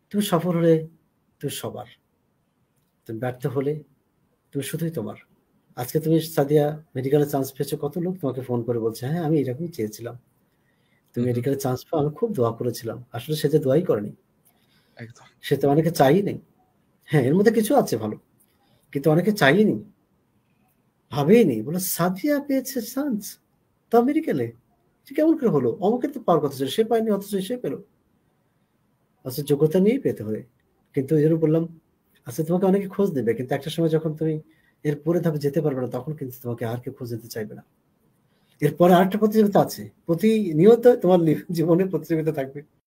তুমি সফল হলে তুমি সবার, তুমি ব্যর্থ হলে তুমি শুধুই তোমার। আজকে তুমি সাদিয়া মেডিকেলে চান্স পেয়েছো, কত লোক তোমাকে ফোন করে বলছে হ্যাঁ আমি এরকমই চেয়েছিলাম, তুমি হুম, হুম। মেডিকেলে চান্স পাও, আমি খুব দোয়া করেছিলাম। আসলে সে যে দোয়াই করেনি, একদম। সে তো অনেকে চাইই নেই। হ্যাঁ এর মধ্যে কিছু আছে ভালো, কিন্তু অনেকে চাইনি, ভাবেইনি, বলে সাদিয়া পেয়েছে চান্স, তো মেডিকেলে, সে কেমন করে হলো, অমুকের তো পাওয়ার কথা ছিল, সে পায়নি অথচ সে পেলো। আচ্ছা যোগ্যতা নিয়েই পেতে হয়। কিন্তু এই জন্য বললাম, আচ্ছা তোমাকে অনেকে খোঁজ দেবে, কিন্তু একটা সময় যখন তুমি এর পরে ধাপে যেতে পারবে না, তখন কিন্তু তোমাকে আর কেউ খোঁজ দিতে চাইবে না। এরপরে আরেকটা প্রতিযোগিতা আছে, প্রতিনিয়ত তোমার জীবনে প্রতিযোগিতা থাকবে।